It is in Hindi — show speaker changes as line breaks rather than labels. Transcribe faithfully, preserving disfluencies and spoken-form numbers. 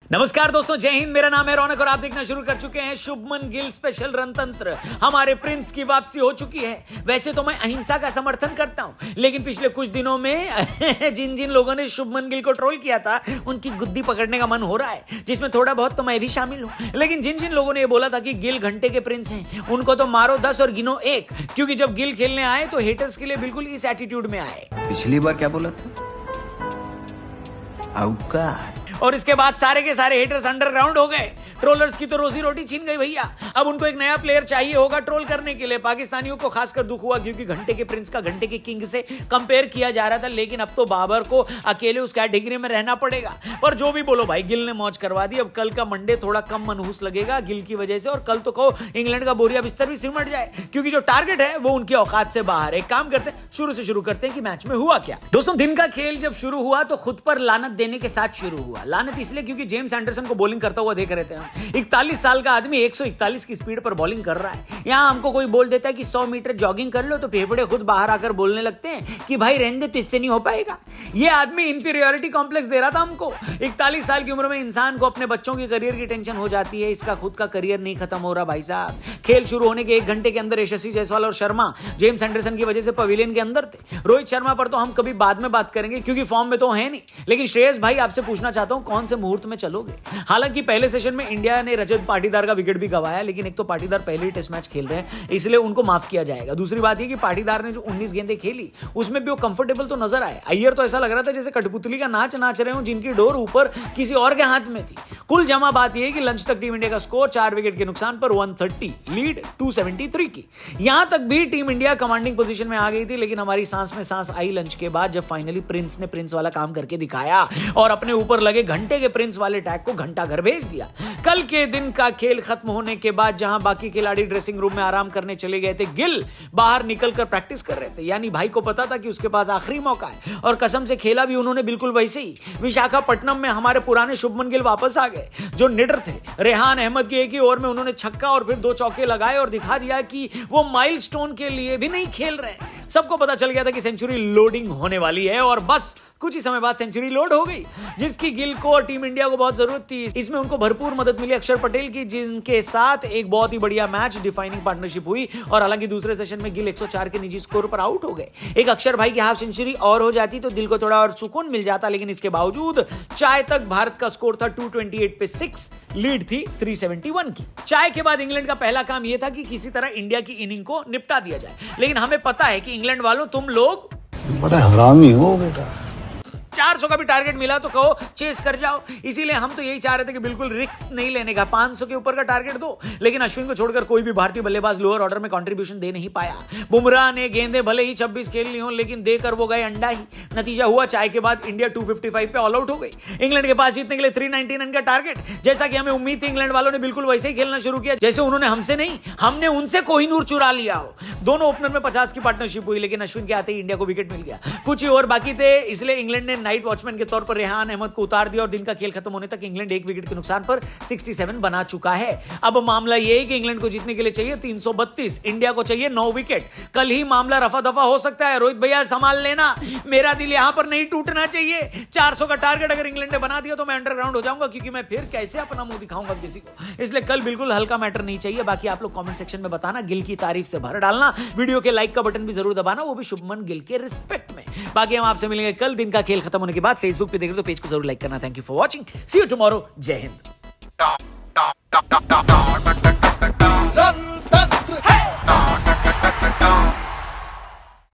नमस्कार दोस्तों, जय हिंद। मेरा नाम है रौनक और आप देखना शुरू कर चुके हैं शुभमन गिल स्पेशल रणतंत्र। हमारे प्रिंस की वापसी हो चुकी है। वैसे तो मैं अहिंसा का समर्थन करता हूं, लेकिन पिछले कुछ दिनों में जिन जिन लोगों ने शुभमन गिल को ट्रोल किया था उनकी गुद्दी पकड़ने का मन हो रहा है, जिसमें थोड़ा बहुत तो मैं भी शामिल हूं। लेकिन जिन जिन लोगों ने यह बोला था कि गिल घंटे के प्रिंस हैं, उनको तो मारो दस और गिनो एक, क्योंकि जब गिल खेलने आए तो हेटर्स के लिए बिल्कुल इस एटीट्यूड में आए।
पिछली बार क्या बोला था? आउका।
और इसके बाद सारे के सारे हेटर्स अंडरग्राउंड हो गए। ट्रोलर्स की तो रोजी रोटी छीन गई भैया। अब उनको एक नया प्लेयर चाहिए होगा ट्रोल करने के लिए। पाकिस्तानियों को खासकर दुख हुआ क्योंकि घंटे के प्रिंस का घंटे के किंग से कंपेयर किया जा रहा था, लेकिन अब तो बाबर को अकेले उस कैटेगरी में रहना पड़ेगा। पर जो भी बोलो भाई, गिल ने मौज करवा दी। अब कल का मंडे थोड़ा कम मनहूस लगेगा गिल की वजह से, और कल तो कहो इंग्लैंड का बोरिया बिस्तर भी सिमट जाए, क्योंकि जो टारगेट है वो उनकी औकात से बाहर। एक काम करते हैं, शुरू से शुरू करते हैं कि मैच में हुआ क्या। दोस्तों, दिन का खेल जब शुरू हुआ तो खुद पर लानत देने के साथ शुरू हुआ। लानत इसलिए क्योंकि जेम्स एंडरसन को बॉलिंग करता हुआ देख रहे थे हम। इकतालीस साल का आदमी एक सौ इकतालीस की स्पीड पर बॉलिंग कर रहा है। यहां हमको कोई बोल देता है कि सौ मीटर जॉगिंग कर लो, तो फेफड़े खुद बाहर आकर बोलने लगते हैं कि भाई रहने दे, तुझसे नहीं हो पाएगा। यह आदमी इंफीरियरिटी कॉम्प्लेक्स दे रहा था हमको। इकतालीस साल की उम्र में इंसान को अपने बच्चों की करियर की टेंशन हो जाती है, इसका खुद का करियर नहीं खत्म हो रहा भाई साहब। खेल शुरू होने के एक घंटे के अंदर यशस्वी जायसवाल और शर्मा जेम्स एंडरसन की वजह से पवेलियन के अंदर थे। रोहित शर्मा पर तो हम कभी बाद में बात करेंगे क्योंकि फॉर्म में तो है नहीं। लेकिन श्रेयस भाई, आपसे पूछना चाहता हूं, कौन से मुहूर्त में चलोगे? हालांकि पहले सेशन में इंडिया ने रजत पाटीदार का विकेट भी गवाया, लेकिन एक तो पाटीदार पहले ही टेस्ट मैच खेल रहे हैं, इसलिए उनको माफ किया जाएगा। दूसरी बात यह कि पाटीदार ने जो उन्नीस गेंदें खेली उसमें भी वो कंफर्टेबल तो नजर आए। अय्यर तो ऐसा लग रहा था जैसे कठपुतली का नाच नाच रहे हो, जिनकी डोर ऊपर किसी और के हाथ में थी। कुल जमा बात यह है कि लंच तक टीम इंडिया का स्कोर चार विकेट के नुकसान पर एक सौ तीस, लीड दो सौ तिहत्तर की। यहां तक भी टीम इंडिया कमांडिंग पोजीशन में आ गई थी, लेकिन हमारी सांस में सांस आई लंच के बाद, जब फाइनली प्रिंस ने प्रिंस वाला काम करके दिखाया और अपने ऊपर लगे घंटे के प्रिंस वाले टैग को घंटा घर भेज दिया। कल के दिन का खेल खत्म होने के बाद जहां बाकी खिलाड़ी ड्रेसिंग रूम में आराम करने चले गए थे, गिल बाहर निकलकर प्रैक्टिस कर रहे थे। यानी भाई को पता था कि उसके पास आखिरी मौका है, और कसम से खेला भी उन्होंने बिल्कुल वैसे ही। विशाखापट्टनम में हमारे पुराने शुभमन गिल वापस आ गए, जो निडर थे। रेहान अहमद की एक ही ओवर में उन्होंने छक्का और फिर दो चौके लगाए और दिखा दिया कि वो माइलस्टोन के लिए भी नहीं खेल रहे हैं। सबको पता चल गया था कि सेंचुरी लोडिंग होने वाली है, और बस कुछ ही समय बाद सेंचुरी लोड हो गई, जिसकी गिल को और टीम इंडिया को बहुत जरूरत थी। इसमें उनको भरपूर मदद मिली अक्षर पटेल की, जिनके साथ एक बहुत ही बढ़िया मैच डिफाइनिंग पार्टनरशिप हुई। और हालांकि दूसरे सेशन में गिल एक सौ चार के निजी स्कोर पर आउट हो गए। एक अक्षर भाई की हाफ सेंचुरी और हो जाती तो दिल को थोड़ा और सुकून मिल जाता, लेकिन इसके बावजूद चाय तक भारत का स्कोर था दो सौ अट्ठाईस पे सिक्स, लीड थी तीन सौ इकहत्तर की। चाय के बाद इंग्लैंड का पहला काम यह था कि किसी तरह इंडिया की इनिंग को निपटा दिया जाए, लेकिन हमें पता है कि इंग्लैंड वालों, तुम लोग
बड़ा हरामी हो बेटा।
चार सौ का भी टारगेट मिला तो कहो चेस कर जाओ। इसीलिए हम तो यही चाह रहे थे कि बिल्कुल रिस्क नहीं लेने का, पाँच सौ के ऊपर का टारगेट दो। लेकिन अश्विन को छोड़कर कोई भी भारतीय बल्लेबाज लोअर ऑर्डर में कंट्रीब्यूशन दे नहीं पाया। बुमराह ने गेंदें भले ही छब्बीस खेल ली हो, लेकिन देकर वो गए अंडा ही। नतीजा हुआ, चाय के बाद इंडिया दो सौ पचपन पे ऑल आउट हो गई। इंग्लैंड के पास जीतने के लिए तीन सौ निन्यानवे का टारगेट, जैसा कि हमें उम्मीद थी। इंग्लैंड वालों ने बिल्कुल वैसे ही खेलना शुरू किया जैसे उन्होंने हमसे नहीं, हमने उनसे कोहिनूर चुरा लिया हो। दोनों ओपनर में पचास की पार्टनरशिप हुई, लेकिन अश्विन के आते ही इंडिया को विकेट मिल गया। कुछ ही ओवर बाकी थे, इसलिए इंग्लैंड ने नाइट वॉचमैन के तौर पर रेहान अहमद को उतार दिया, और दिन का खेल खत्म होने तक इंग्लैंड एक विकेट के नुकसान पर सड़सठ बना चुका है। अब मामला यह है कि इंग्लैंड को जीतने के लिए चाहिए तीन सौ बत्तीस, इंडिया को चाहिए नौ विकेट। कल ही मामला रफा दफा हो सकता है। रोहित भैया संभाल लेना, मेरा दिल यहां पर नहीं टूटना चाहिए। चार सौ का टारगेट अगर इंग्लैंड ने बना दिया तो मैं अंडरग्राउंड हो जाऊंगा, क्योंकि मैं फिर कैसे अपना मुंह दिखाऊंगा किसी को। इसलिए कल बिल्कुल हल्का मैटर नहीं चाहिए। बाकी आप लोग कमेंट सेक्शन में बताना, गिल की तारीफ से भर डालना, वीडियो के लाइक का बटन भी जरूर दबाना, वो भी शुभमन गिल के रिस्पेक्ट में। बाकी हम आपसे मिलेंगे कल दिन का खेल खत्म होने के बाद। फेसबुक पे देख रहे हो तो पेज को जरूर लाइक करना। Thank you for watching, see you tomorrow, जय हिंद।